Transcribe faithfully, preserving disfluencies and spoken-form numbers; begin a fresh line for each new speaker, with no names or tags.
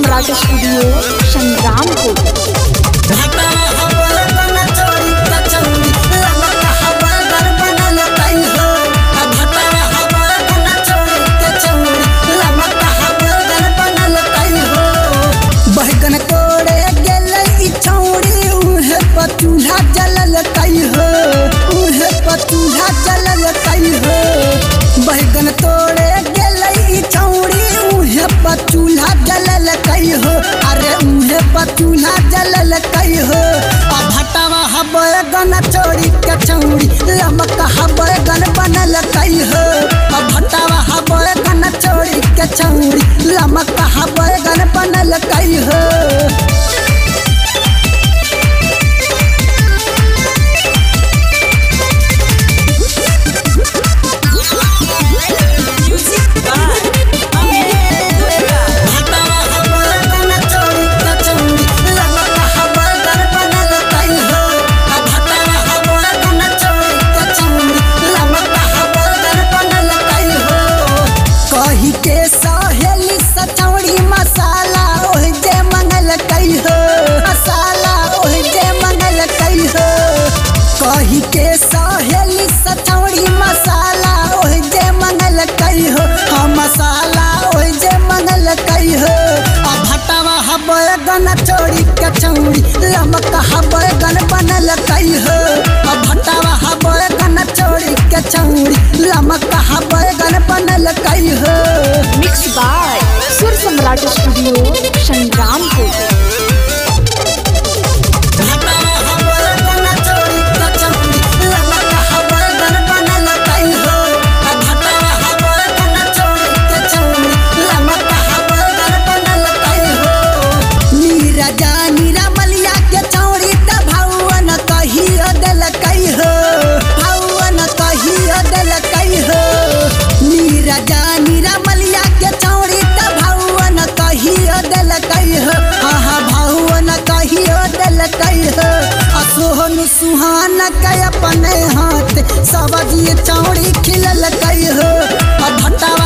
सम्राट studio Sangrampur.
चूल्हा जलल कई हो उहे पचूल्हा जलल कई हो बैगन तोड़े गेलई छौड़ी उहे पचूल्हा जलल कई हो अरे उहे पचूल्हा जलल कई हो आ भटवा ह बैगन चोरी के छौड़ी लमका ह बैगन बनल कई हो आ भटवा ह बैगन चोरी के छौड़ी लमका ह बैगन बनल कई हो। के सहेली सचौड़ी मसाला ओह जे मंगल कई हो मसाला ओह जे मंगल कई हो कही के सहेली सचौड़ी मसाला ओह जे मंगल कई हो हाँ मसाला ओह जे मंगल कई हो आ भटवा ह बैगन चोरी के छौड़ी लमका ह बैगन बनल कई हो आ भटवा ह बैगन चोरी के छौड़ी लमका ह बैगन बनल कई हो।
Mix by Sur Samrat studio Sangrampur. Sohan Suhan के अपने हाथ सब्जी चौड़ी खिलल कई हो भट्टा